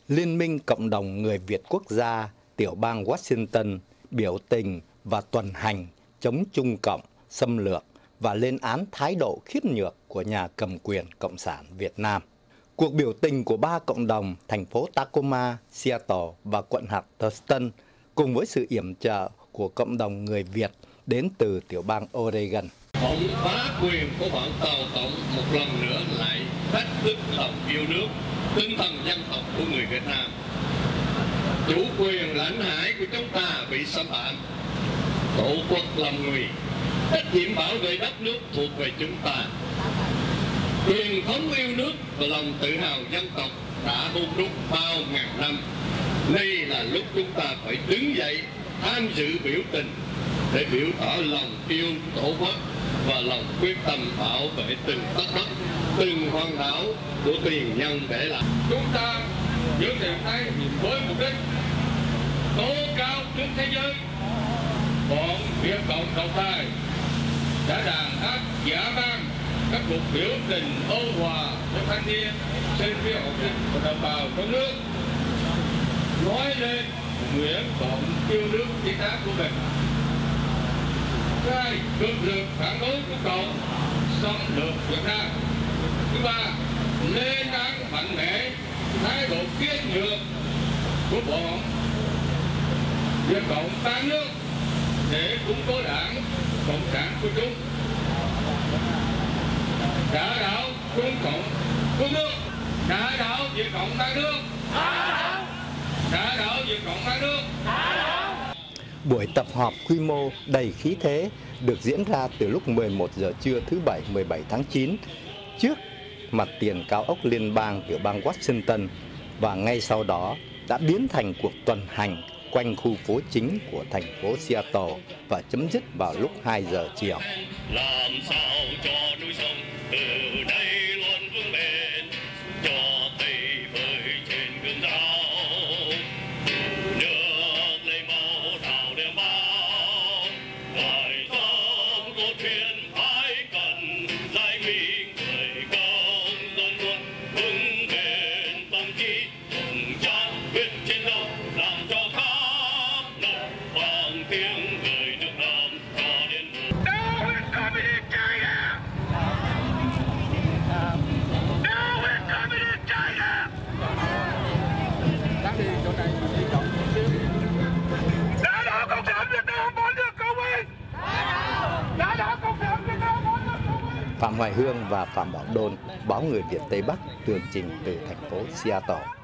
Liên minh Cộng đồng Người Việt Quốc gia tiểu bang Washington biểu tình và tuần hành chống Trung Cộng xâm lược và lên án thái độ khiếp nhược của nhà cầm quyền Cộng sản Việt Nam. Cuộc biểu tình của ba cộng đồng thành phố Tacoma, Seattle và quận hạt Thurston cùng với sự yểm trợ của cộng đồng người Việt đến từ tiểu bang Oregon. Ông phá quyền của bọn Tàu Cộng một lần nữa lại thách thức lòng yêu nước, tinh thần dân tộc của người Việt Nam. Chủ quyền lãnh hải của chúng ta bị xâm phạm, tổ quốc làm người, trách nhiệm bảo vệ đất nước thuộc về chúng ta. Truyền thống yêu nước và lòng tự hào dân tộc đã hôn đúc bao ngàn năm. Đây là lúc chúng ta phải đứng dậy tham dự biểu tình để biểu tỏ lòng yêu tổ quốc và lòng quyết tâm bảo vệ từng tấc đất, từng hòn đảo của tiền nhân để lại. Chúng ta giữ tiền tay với mục đích tố cáo trước thế giới bọn Việt Cộng độc tài đã đàn áp dã man các cuộc biểu tình ôn hòa của thanh niên, sinh viên, học sinh và đồng bào trong nước, nói lên nguyện vọng yêu nước chiến thắng của mình. Hai, cực lực phản đối Trung Cộng xâm lược Việt Nam. Thứ ba, lên án mạnh mẽ thái độ kiên nhược của bọn Việt Cộng tan nước để củng cố đảng Cộng sản của chúng. Đả đảo Trung Cộng của nước, đả đảo Việt Cộng tan nước, đả đảo Việt Cộng tan nước. Buổi tập họp quy mô đầy khí thế được diễn ra từ lúc 11 giờ trưa thứ Bảy 17 tháng 9 trước mặt tiền cao ốc liên bang tiểu bang Washington và ngay sau đó đã biến thành cuộc tuần hành quanh khu phố chính của thành phố Seattle và chấm dứt vào lúc 2 giờ chiều. Làm sao cho núi sông từ đây luôn vững bền, cho Tây bơi trên gương dao, nước lấy máu đào đem bao, phải dòng cốt thuyền phải cần giải minh người công dân luôn vững bền tâm trí cùng chan quyết chiến đấu làm cho khắp nơi vang tiếng người nước Nam cho đến mùa. Phạm Hoài Hương và Phạm Bảo Đôn, báo Người Việt Tây Bắc, tường trình từ thành phố Seattle.